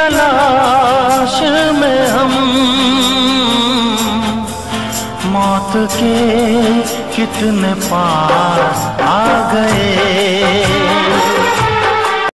तलाश में हम मौत के कितने पास आ गए।